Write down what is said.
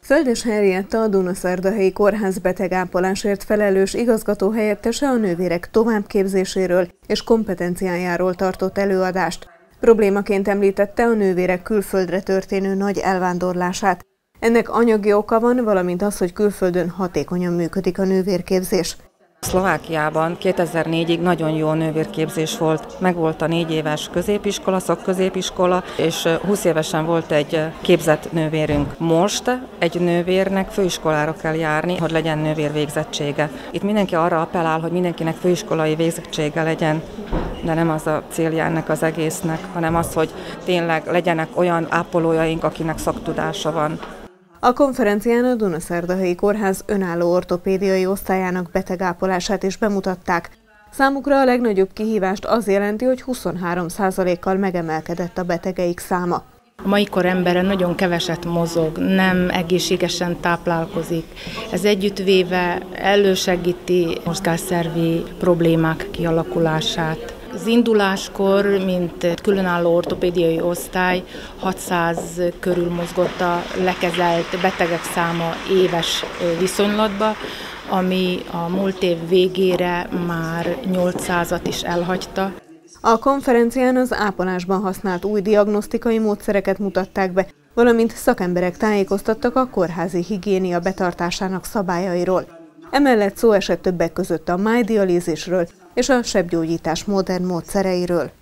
Földes Henrietta, a Dunaszerdahelyi Kórház betegápolásért felelős igazgatóhelyettese a nővérek továbbképzéséről és kompetenciájáról tartott előadást. Problémaként említette a nővérek külföldre történő nagy elvándorlását. Ennek anyagi oka van, valamint az, hogy külföldön hatékonyan működik a nővérképzés. Szlovákiában 2004-ig nagyon jó nővérképzés volt. Megvolt a 4 éves középiskola, szakközépiskola, és 20 évesen volt egy képzett nővérünk. Most egy nővérnek főiskolára kell járni, hogy legyen nővér végzettsége. Itt mindenki arra appellál, hogy mindenkinek főiskolai végzettsége legyen, de nem az a célja ennek az egésznek, hanem az, hogy tényleg legyenek olyan ápolójaink, akinek szaktudása van. A konferencián a Dunaszerdahelyi Kórház önálló ortopédiai osztályának betegápolását is bemutatták. Számukra a legnagyobb kihívást az jelenti, hogy 23%-kal megemelkedett a betegeik száma. A mai kor embere nagyon keveset mozog, nem egészségesen táplálkozik. Ez együttvéve elősegíti mozgásszervi problémák kialakulását. Az induláskor, mint különálló ortopédiai osztály, 600 körül mozgott a lekezelt betegek száma éves viszonylatban, ami a múlt év végére már 800-at is elhagyta. A konferencián az ápolásban használt új diagnosztikai módszereket mutatták be, valamint szakemberek tájékoztattak a kórházi higiénia betartásának szabályairól. Emellett szó esett többek között a májdialízisről és a sebgyógyítás modern módszereiről.